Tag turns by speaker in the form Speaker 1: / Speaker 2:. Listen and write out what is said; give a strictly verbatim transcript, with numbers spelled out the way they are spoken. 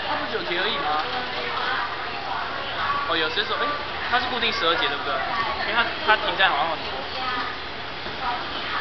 Speaker 1: 它不是九节而已吗？哦，有十首，哎，它是固定十二节对不对？因为它它停在好像很多。